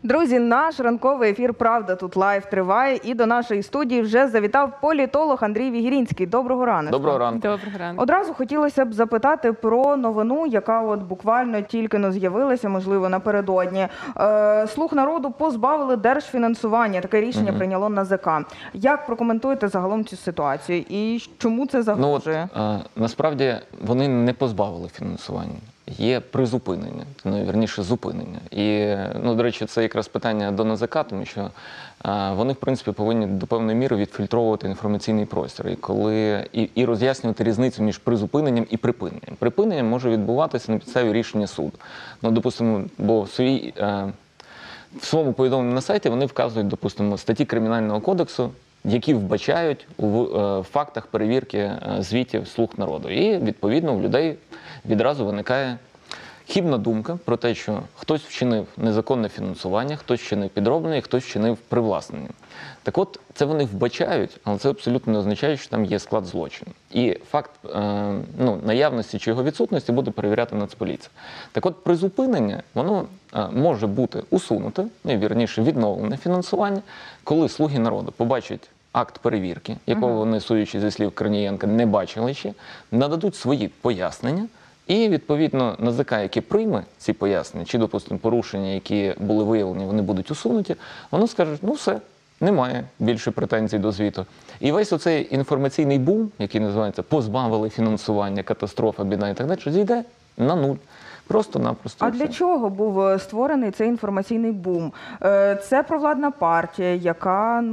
Друзі, наш ранковий ефір «Правда тут лайв» триває, і до нашої студії вже завітав політолог Андрій Вігірінський. Доброго ранку. Доброго ранку. Доброго ранку. Одразу хотілося б запитати про новину, яка от буквально тільки з'явилася, можливо, напередодні. «Слуг народу» позбавили держфінансування. Таке рішення прийняло НАЗК. Як прокоментуєте загалом цю ситуацію і чому це загрожує? Насправді вони не позбавили фінансування. Є призупинення, вірніше зупинення. І, до речі, це якраз питання до НАЗК, тому що вони, в принципі, повинні до певної міри відфільтровувати інформаційний простір і роз'яснювати різницю між призупиненням і припиненням. Припинення може відбуватися на підставі рішення суду. Допустимо, бо в своєму повідомленні на сайті вони вказують, допустимо, статті Кримінального кодексу, які вбачають у фактах перевірки звітів «Слуг народу». І, відповідно, у людей відразу виникає хибна думка про те, що хтось вчинив незаконне фінансування, хтось вчинив підроблення, хтось вчинив привласнення. Так от, це вони вбачають, але це абсолютно не означає, що там є склад злочину. І факт наявності чи його відсутності буде перевіряти Нацполіція. Так от, призупинення, воно може бути усунуте, вірніше, відновлене фінансування, коли «Слуги народу» побачать акт перевірки, якого вони, судячи зі слів Корнієнка, не бачили ще, нададуть свої пояснення, і, відповідно, НАЗК, яке прийме ці пояснення, чи, допустимо, порушення, які були виявлені, вони будуть усунуті, воно скаже, все, немає більше претензій до звіту. І весь оцей інформаційний бум, який називається «позбавили фінансування, катастрофа, біда» і так далі, зійде на нуль. Просто-напросто. А для чого був створений цей інформаційний бум? Це провладна партія, яка,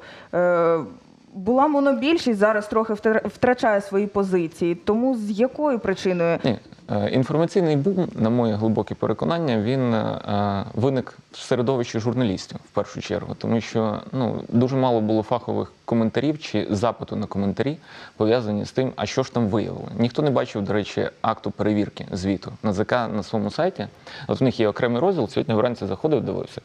була монобільшість, зараз трохи втрачає свої позиції. Тому з якою причиною? Ні. Інформаційний бум, на моє глибоке переконання, він виник в середовищі журналістів, в першу чергу. Тому що дуже мало було фахових коментарів чи запиту на коментарі, пов'язані з тим, а що ж там виявили. Ніхто не бачив, до речі, акту перевірки звіту. НАЗК на своєму сайті, от в них є окремий розділ, сьогодні вранці заходив, дивився,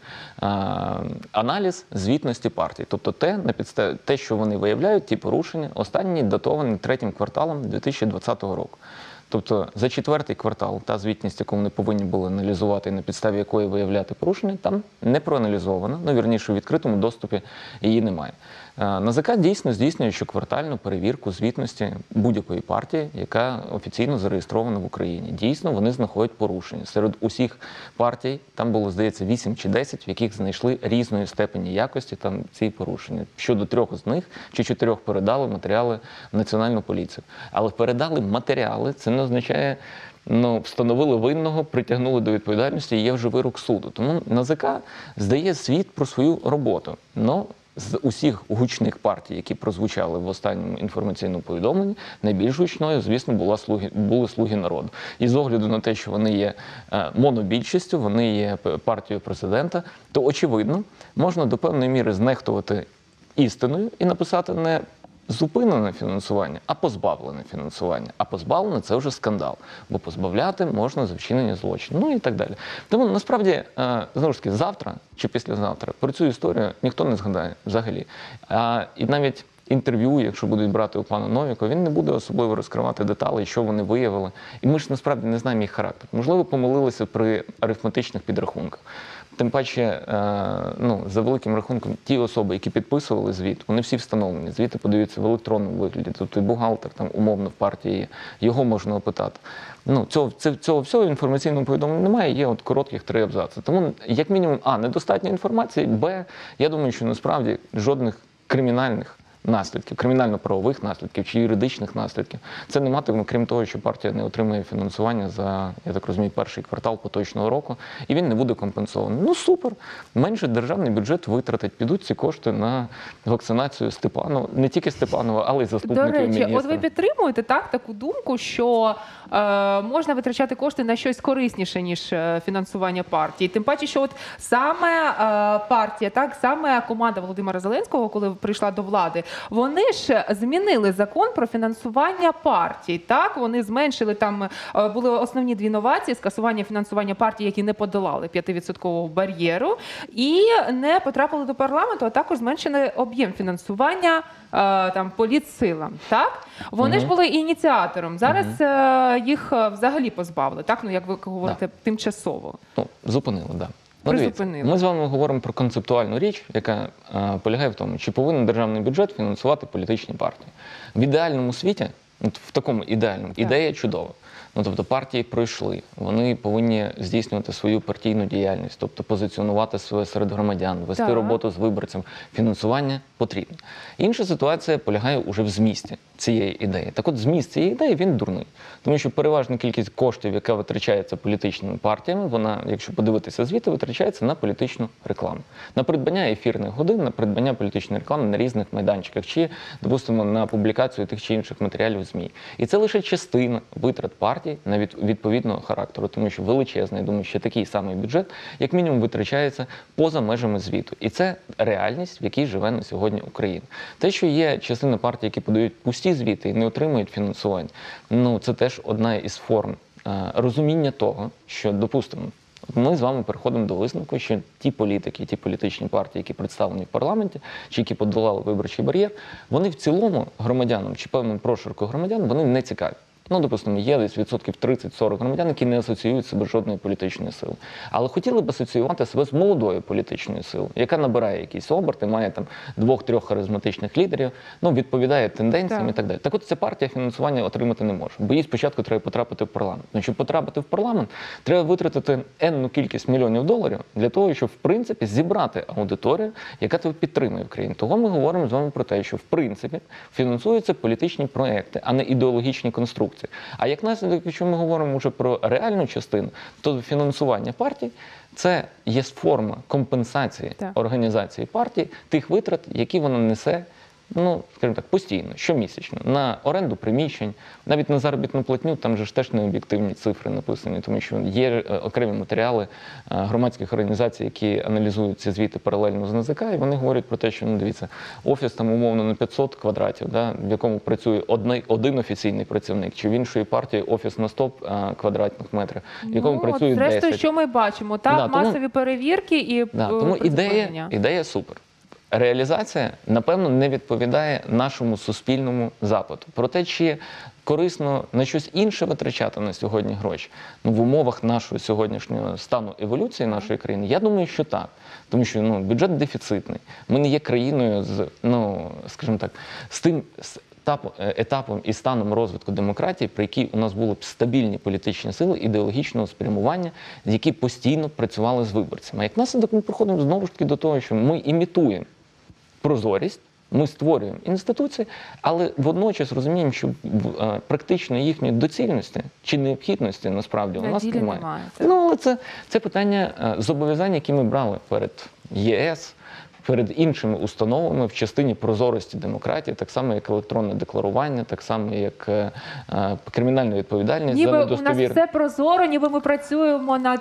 аналіз звітності партії. Тобто те, що вони виявляють, ті порушення, останні датовані третім кварталом 2020 року. Тобто за четвертий квартал та звітність, яку вони повинні були аналізувати і на підставі якої виявляти порушення, там не проаналізовано, вірніше, у відкритому доступі її немає. НАЗК дійсно здійснює щоквартальну перевірку звітності будь-якої партії, яка офіційно зареєстрована в Україні. Дійсно, вони знаходять порушення. Серед усіх партій, там було, здається, 8 чи 10, в яких знайшли різної степені якості ці порушення. Щодо 3 з них, чи 4 передали матеріали в Національну поліцію. Але передали матеріали, це не означає, встановили винного, притягнули до відповідальності, і є вже вирок суду. Тому НАЗК здає звіт про свою роботу. З усіх гучних партій, які прозвучали в останньому інформаційному повідомленні, найбільш гучною, звісно, були «Слуги народу». І з огляду на те, що вони є монобільшістю, вони є партією президента, то, очевидно, можна до певної міри знехтувати істиною і написати не зупинене фінансування, а позбавлене фінансування. А позбавлене – це вже скандал. Бо позбавляти можна за вчинення злочину, і так далі. Тому, насправді, знову ж таки, завтра чи післязавтра про цю історію ніхто не згадає взагалі. І навіть інтерв'ю, якщо будуть брати у пана Новікова, він не буде особливо розкривати деталі, що вони виявили. І ми ж, насправді, не знаємо їх характер. Можливо, помилилися при арифметичних підрахунках. Тим паче, за великим рахунком, ті особи, які підписували звіт, вони всі встановлені. Звіти подаються в електронному вигляді. Тобто і бухгалтер там умовно в партії є. Його можна опитати. Цього всього інформаційного повідомлення немає, є от коротких 3 абзаци. Тому, як мінімум, недостатньо інформації, я думаю, що насправді жодних кримінальних наслідків, кримінально-правових наслідків чи юридичних наслідків. Це не матиме, крім того, що партія не отримує фінансування за, я так розумію, перший квартал поточного року, і він не буде компенсований. Супер! Менше державний бюджет витратить, підуть ці кошти на вакцинацію Степанова, не тільки Степанова, але й заступників міністра. До речі, от ви підтримуєте таку думку, що можна витрачати кошти на щось корисніше, ніж фінансування партії. Тим паче, що саме партія, саме команда Володимира Зеленського, коли прийшла до влади, вони ж змінили закон про фінансування партій. Вони зменшили, були основні 2 новації: скасування фінансування партій, які не подолали 5% бар'єру, і не потрапили до парламенту, а також зменшили об'єм фінансування політсилам. Вони ж були ініціатором. Зараз їх взагалі позбавили, як ви говорите, тимчасово. Зупинили, так. Ну, дивіться, призупинили. ми з вами говоримо про концептуальну річ, яка полягає в тому, чи повинен державний бюджет фінансувати політичні партії. В ідеальному світі, от в такому ідеальному, ідея чудова. Ну, тобто партії пройшли, вони повинні здійснювати свою партійну діяльність, тобто позиціонувати себе серед громадян, вести Так. роботу з виборцем. Фінансування потрібно. Інша ситуація полягає уже в змісті цієї ідеї. Так от зміст цієї ідеї, він дурний. Тому що переважна кількість коштів, яка витрачається політичними партіями, вона, якщо подивитися звіти, витрачається на політичну рекламу. На придбання ефірних годин, на придбання політичної реклами на різних майданчиках, чи, допустимо, на публікацію тих чи інших матеріалів в ЗМІ. І це лише частина витрат партій на відповідного характеру, тому що величезний, я думаю, що такий самий бюджет, як мінімум, витрачається поза межами звіту. І це реальність, в якій живе на сьогодні Україна. Те, що є частина партій, які подають пусті звіти і не отримують фінансування, ну, це теж одна із форм розуміння того, що, допустимо, ми з вами переходимо до висновку, що ті політики, ті політичні партії, які представлені в парламенті, чи які подолали виборчий бар'єр, вони в цілому громадянам, чи певним прошарку громадян, вони не цікаві. Ну, допустимо, є десь відсотків 30-40 громадян, які не асоціюють себе з жодною політичною силою. Але хотіли б асоціювати себе з молодою політичною силою, яка набирає якісь оберти, має там 2-3 харизматичних лідерів, ну, відповідає тенденціям і так далі. Так от ця партія фінансування отримати не може, бо їй спочатку треба потрапити в парламент. Ну, щоб потрапити в парламент, треба витратити енну кількість мільйонів доларів для того, щоб, в принципі, зібрати аудиторію, яка тебе підтримує в країні. Того ми говоримо з вами про те, що, в принципі, фінансуються політичні проекти, а не ідеологічні конструкції. А як наслідок, якщо ми говоримо вже про реальну частину, то фінансування партій – це є форма компенсації організації партії тих витрат, які вона несе, ну, скажімо так, постійно, щомісячно, на оренду приміщень, навіть на заробітну платню, там же ж теж не об'єктивні цифри написані, тому що є окремі матеріали громадських організацій, які аналізують ці звіти паралельно з НАЗК, і вони говорять про те, що, ну, дивіться, офіс там умовно на 500 квадратів, да, в якому працює один офіційний працівник, чи в іншої партії офіс на 100 квадратних метрів, в якому працює 10. Зрештою, що ми бачимо, так, масові перевірки і тому ідея супер. Реалізація, напевно, не відповідає нашому суспільному запиту. Про те, чи корисно на щось інше витрачати на сьогодні гроші, ну, в умовах нашого сьогоднішнього стану еволюції нашої країни, я думаю, що так. Тому що, ну, бюджет дефіцитний. Ми не є країною з, ну, скажімо так, з тим етапом і станом розвитку демократії, при якій у нас були б стабільні політичні сили ідеологічного спрямування, які постійно працювали з виборцями. А як наслідок ми приходимо знову ж таки до того, що ми імітуємо прозорість, ми створюємо інституції, але водночас розуміємо, що практично їхньої доцільності чи необхідності насправді у нас немає. Ну, але це питання зобов'язань, які ми брали перед ЄС, перед іншими установами в частині прозорості демократії, так само, як електронне декларування, так само, як кримінальна відповідальність за недостовірне. Ніби у нас все прозоро, ніби ми працюємо над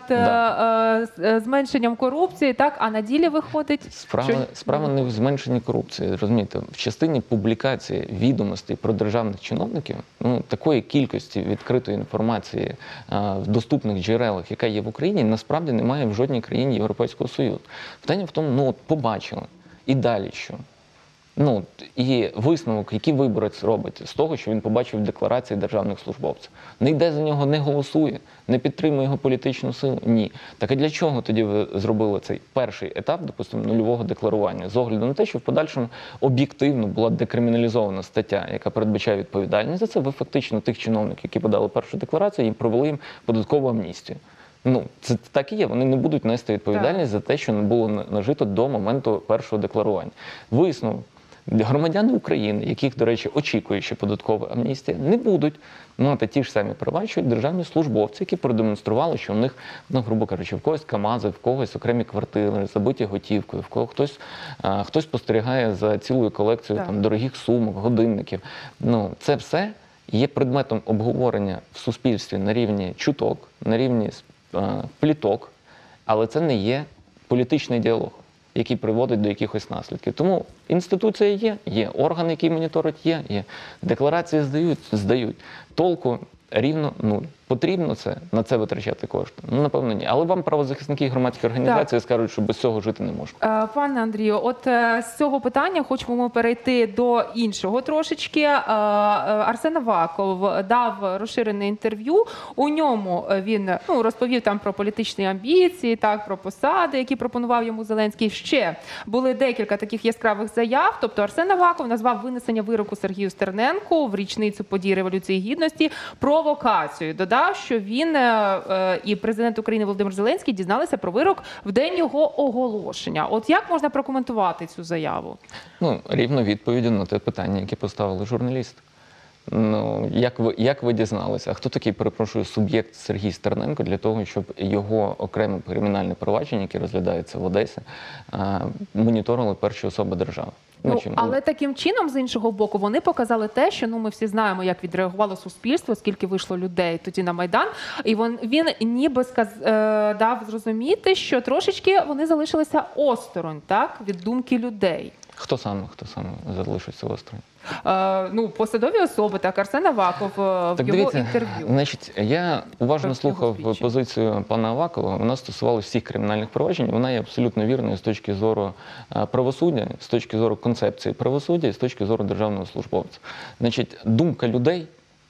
зменшенням корупції, так, а на ділі виходить... Справа не в зменшенні корупції, розумієте, в частині публікації відомостей про державних чиновників, ну, такої кількості відкритої інформації в доступних джерелах, яка є в Україні, насправді немає в жодній країні Європейського Союзу. Питання в тому, ну, от побачили. І далі що? Ну, і висновок, який виборець робить з того, що він побачив в декларації державних службовців. Не йде за нього, не голосує, не підтримує його політичну силу? Ні. Так а для чого тоді ви зробили цей перший етап, допустимо, нульового декларування? З огляду на те, що в подальшому об'єктивно була декриміналізована стаття, яка передбачає відповідальність за це, ви фактично тих чиновників, які подали першу декларацію, їм провели їм податкову амністію. Ну, це так і є. Вони не будуть нести відповідальність за те, що не було нажито до моменту першого декларування. Висновок. Громадяни України, яких, до речі, очікує ще податкова амністія, не будуть мати ті ж самі права, що й державні службовці, які продемонстрували, що в них, ну, грубо кажучи, в когось КАМАЗи, в когось окремі квартири, забиті готівкою, в кого хтось спостерігає за цілою колекцією там дорогих сумок, годинників. Ну, це все є предметом обговорення в суспільстві на рівні чуток, на рівні пліток, але це не є політичний діалог, який приводить до якихось наслідків. Тому інституція є, органи, які моніторять є. Декларації здають. Толку рівно нуль. потрібно на це витрачати кошти? Ну, напевно, ні. Але вам правозахисники і громадські організації скажуть, що без цього жити не можна. Пане Андрію, от з цього питання хочемо ми перейти до іншого трошечки. Арсен Аваков дав розширене інтерв'ю. У ньому він розповів там про політичні амбіції, так, про посади, які пропонував йому Зеленський. Ще були декілька таких яскравих заяв. Тобто Арсен Аваков назвав винесення вироку Сергію Стерненку в річницю подій Революції Гідності провокацією. Додав, що він і президент України Володимир Зеленський дізналися про вирок в день його оголошення. От як можна прокоментувати цю заяву? Ну, рівно відповіддю на те питання, яке поставили журналісти. Ну, як ви дізналися? А хто такий, перепрошую, суб'єкт Сергій Стерненко для того, щоб його окреме кримінальне провадження, яке розглядається в Одесі, моніторили перші особи держави? Але таким чином, з іншого боку, вони показали те, що ми всі знаємо, як відреагувало суспільство, скільки вийшло людей тоді на Майдан. І він ніби дав зрозуміти, що трошечки вони залишилися осторонь, так, від думки людей. Хто саме залишився осторонь? Посадові особи, так, Арсен Аваков в його інтерв'ю. Значить, я уважно слухав позицію пана Авакова, вона стосувалася всіх кримінальних проваджень, вона є абсолютно вірною з точки зору правосуддя, з точки зору концепції правосуддя і з точки зору державного службовця. Значить, думка людей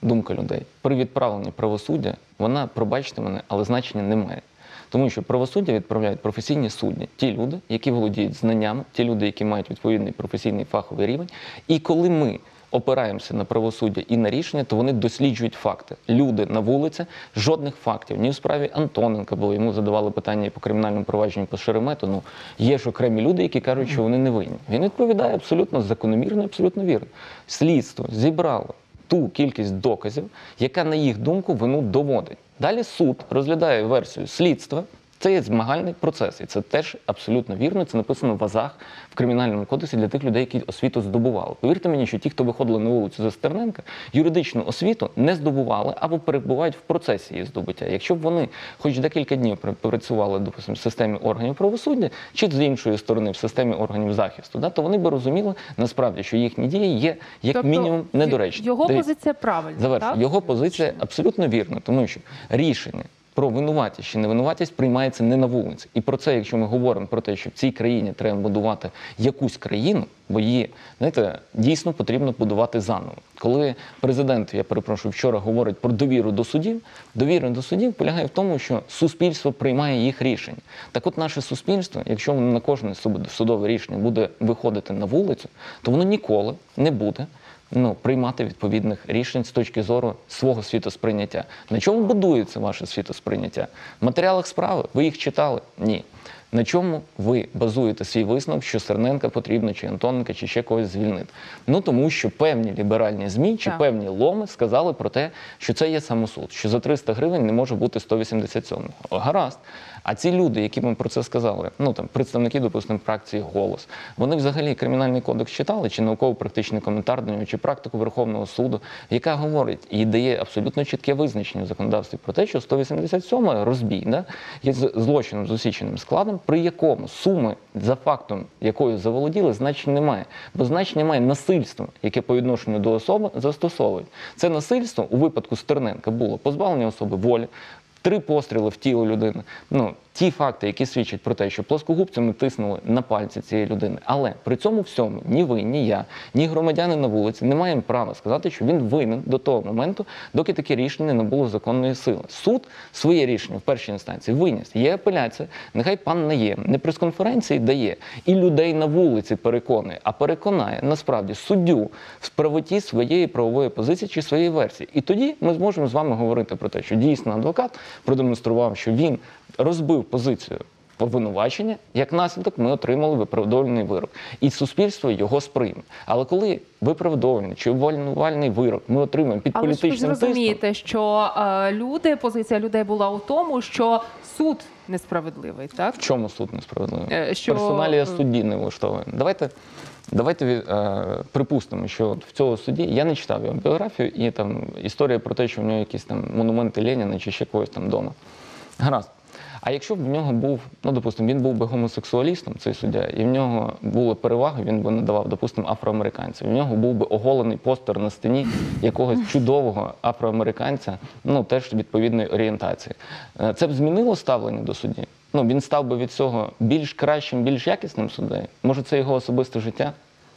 при відправленні правосуддя, вона, пробачте мене, але значення не має. Тому що правосуддя відправляють професійні судді, ті люди, які володіють знаннями, ті люди, які мають відповідний професійний фаховий рівень. І коли ми опираємося на правосуддя і на рішення, то вони досліджують факти. Люди на вулиці, жодних фактів. Ні в справі Антоненка, бо йому задавали питання і по кримінальному провадженню по Шеремету. Є ж окремі люди, які кажуть, що вони не винні. Він відповідає абсолютно закономірно, абсолютно вірно. Слідство зібрало ту кількість доказів, яка, на їх думку, вину доводить. Далі суд розглядає версію слідства. Це є змагальний процес, і це теж абсолютно вірно. Це написано в АЗах, в Кримінальному кодексі для тих людей, які освіту здобували. Повірте мені, що ті, хто виходили на вулицю за Стерненка, юридичну освіту не здобували або перебувають в процесі її здобуття. Якщо б вони хоч декілька днів працювали, допустимо, в системі органів правосуддя, чи з іншої сторони в системі органів захисту, то вони б розуміли, насправді, що їхні дії є, як мінімум, недоречні. Його позиція правильна, так? Його позиція абсолютно вірна, тому що рішення про винуватість чи невинуватість приймається не на вулиці. І про це, якщо ми говоримо про те, що в цій країні треба будувати якусь країну, бо її, знаєте, дійсно потрібно будувати заново. Коли президент, я перепрошую, вчора говорить про довіру до судів, довіра до судів полягає в тому, що суспільство приймає їх рішення. Так от наше суспільство, якщо воно на кожне судове рішення буде виходити на вулицю, то воно ніколи не буде приймати відповідних рішень з точки зору свого світосприйняття. На чому будується ваше світосприйняття? В матеріалах справи? Ви їх читали? Ні. На чому ви базуєте свій висновок, що Стерненка потрібно, чи Антоненка, чи ще когось звільнити? Тому що певні ліберальні ЗМІ, чи певні ломи сказали про те, що це є самосуд, що за 300 гривень не може бути 187-го. Гаразд. А ці люди, які вам про це сказали, представники, допустимо, фракції «Голос», вони взагалі Кримінальний кодекс читали, чи науково-практичний коментар до нього, чи практику Верховного суду, яка говорить і дає абсолютно чітке визначення в законодавстві про те, що 187-ма розбій є злочином з усіченим складом, при якому суми за фактом, якою заволоділи, значення немає. Бо значення має насильство, яке по відношенню до особи застосовують. Це насильство у випадку Стерненка було позбавлення особи волі, 3 постріли в тіло людини. Ті факти, які свідчать про те, що плоскогубцями тиснули на пальці цієї людини. Але при цьому всьому ні ви, ні я, ні громадяни на вулиці не маємо права сказати, що він винен до того моменту, доки таке рішення не набуло законної сили. Суд своє рішення в першій інстанції виніс. Є апеляція, нехай пан Наєм не прес-конференції дає і людей на вулиці переконує, а переконає насправді суддю в правоті своєї правової позиції чи своєї версії. І тоді ми зможемо з вами говорити про те, що дійсно адвокат продемонстрував, що він розбив позицію обвинувачення, як наслідок ми отримали виправдовувальний вирок. І суспільство його сприйме. Але коли виправдовувальний чи обвинувальний вирок ми отримаємо під політичним тиском... Але ж ви зрозумієте, що позиція людей була у тому, що суд несправедливий, так? В чому суд несправедливий? Персоналія судді не влаштовує. Давайте припустимо, що в цього судді, я не читав його біографію, і там історія про те, що в нього якісь там монументи Леніна чи ще когось там вдома. Гаразд. А якщо б в нього був, ну, допустимо, він був би гомосексуалістом, цей суддя, і в нього були переваги, він би надавав, допустимо, афроамериканцям. В нього був би оголений постер на стіні якогось чудового афроамериканця, ну, теж відповідної орієнтації. Це б змінило ставлення до судді? Ну, він став би від цього більш кращим, більш якісним суддею? Може, це його особисте життя?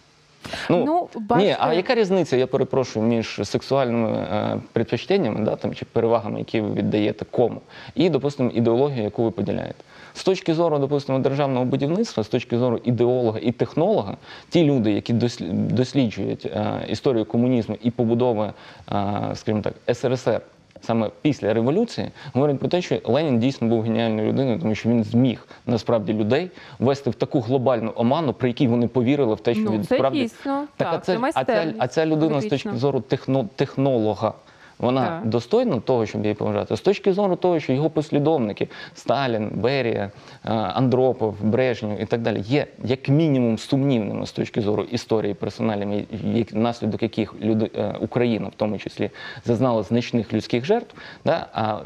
Ну, бачите. Ні, а яка різниця, я перепрошую, між сексуальними предпочтеннями, да, там, чи перевагами, які ви віддаєте кому, і, допустимо, ідеологію, яку ви поділяєте? З точки зору, допустимо, державного будівництва, з точки зору ідеолога і технолога, ті люди, які досліджують історію комунізму і побудови, скажімо так, СРСР, саме після революції, говорять про те, що Ленін дійсно був геніальною людиною, тому що він зміг насправді людей ввести в таку глобальну оману, при якій вони повірили в те, що він це справді дійсно. так. Це майстерність А ця людина з політична. точки зору технолога, вона Так. достойна того, щоб її поважати? З точки зору того, що його послідовники Сталін, Берія, Андропов, Брежнєв і так далі є як мінімум сумнівними з точки зору історії персональними, внаслідок яких Україна в тому числі зазнала значних людських жертв. Да?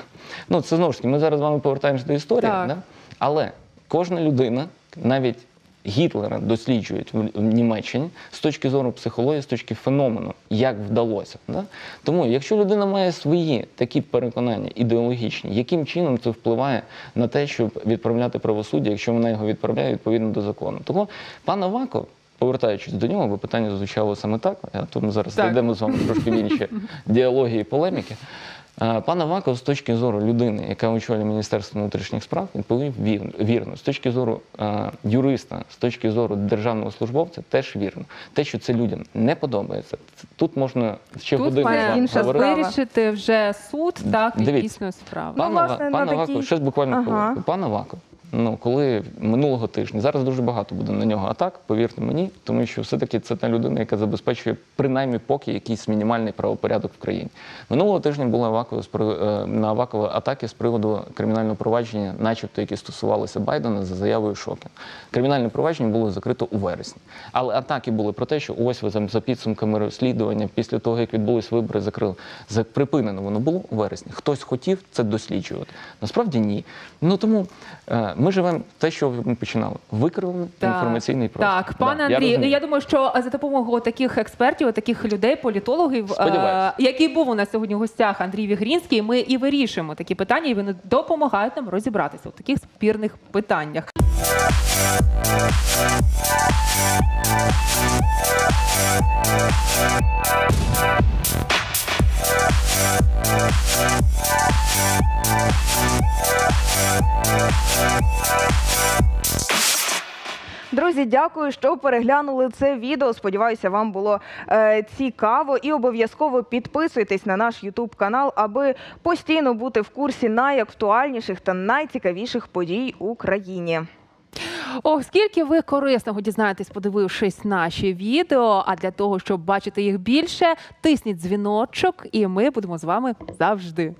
Ну, це знову ж таки, ми зараз з вами повертаємося до історії. Так. Да? Але кожна людина, навіть Гітлера досліджують в Німеччині з точки зору психології, з точки феномену, як вдалося. Да? Тому, якщо людина має свої такі переконання ідеологічні, яким чином це впливає на те, щоб відправляти правосуддя, якщо вона його відправляє відповідно до закону? Того пан Аваков, повертаючись до нього, бо питання звучало саме так, а то ми зараз йдемо з вами трошки в інші діалоги і полеміки. Пан Аваков з точки зору людини, яка очолює Міністерство внутрішніх справ, відповів вірно. З точки зору юриста, з точки зору державного службовця, теж вірно. Те, що це людям не подобається, тут можна ще Тут годину з має вами інша говорити. вирішити вже суд, так, і Дивіться. дійсно справа. Ну, власне, Пан на Аваков, такій- щось буквально Ага. хвилинку. Пан Аваков, ну, коли минулого тижня, зараз дуже багато буде на нього атак, повірте мені, тому що все-таки це та людина, яка забезпечує принаймні поки якийсь мінімальний правопорядок в країні. Минулого тижня була на Авакова атаки з приводу кримінального провадження, начебто, які стосувалися Байдена за заявою Шокін. Кримінальне провадження було закрито у вересні. Але атаки були про те, що ось ви за підсумками розслідування, після того, як відбулись вибори, закрили. Припинено воно було у вересні. Хтось хотів це досліджувати. Насправді ні. Ну тому ми живемо те, що ми починали. Викривлений інформаційний простір. Так, пане Да, Андрій, розумію. я думаю, що за допомогою таких експертів, таких людей, політологів, Сподіваюсь. який був у нас сьогодні в гостях, Андрій Вігрінський, ми і вирішуємо такі питання, і вони допомагають нам розібратися у таких спірних питаннях. Друзі, дякую, що переглянули це відео. Сподіваюся, вам було цікаво. І обов'язково підписуйтесь на наш YouTube канал, аби постійно бути в курсі найактуальніших та найцікавіших подій у країні. Ох, скільки ви корисного дізнаєтесь, подивившись наші відео. А для того, щоб бачити їх більше, тисніть дзвіночок, і ми будемо з вами завжди.